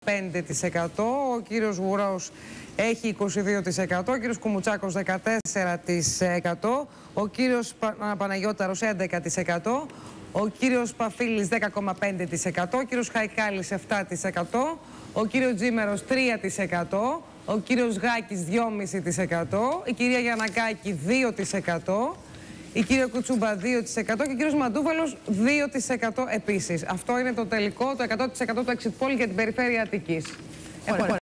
ο κύριος Βουρός έχει 22%, ο κύριος Κουμουτσάκος 14%, ο κύριος Παναγιώταρος 11%, ο κύριος Παφίλης 10,5%, ο κύριος Χαϊκάλης 7%, ο κύριος Τζίμερος 3%, ο κύριος Γάκης 2,5%, η κυρία Γιαννακάκη 2%, η κυρία Κουτσούμπα 2% και ο κύριος Μαντούβαλος 2% επίσης. Αυτό είναι το τελικό, το 100% του exit poll για την περιφέρεια Αττικής.